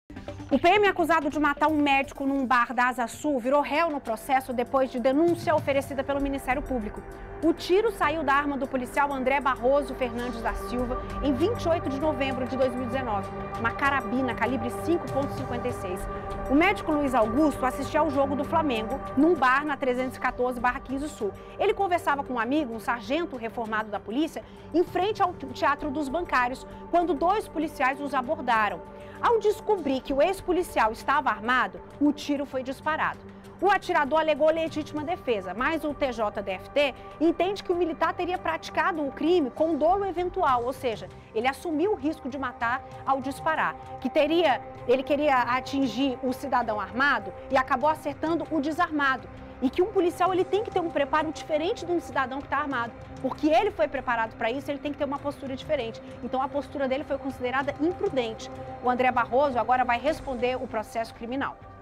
O PM acusado de matar um médico num bar da Asa Sul virou réu no processo depois de denúncia oferecida pelo Ministério Público. O tiro saiu da arma do policial André Barroso Fernandes da Silva em 28 de novembro de 2019, uma carabina calibre 5,56. O médico Luiz Augusto assistia ao jogo do Flamengo num bar na 314/15 Sul. Ele conversava com um amigo, um sargento reformado da polícia, em frente ao Teatro dos Bancários, quando dois policiais os abordaram. Ao descobrir que o ex-policial estava armado, o tiro foi disparado. O atirador alegou legítima defesa, mas o TJDFT entende que o militar teria praticado o crime com dolo eventual, ou seja, ele assumiu o risco de matar ao disparar, ele queria atingir o cidadão armado e acabou acertando o desarmado. E que um policial ele tem que ter um preparo diferente de um cidadão que está armado, porque ele foi preparado para isso, ele tem que ter uma postura diferente. Então a postura dele foi considerada imprudente. O André Barroso agora vai responder o processo criminal.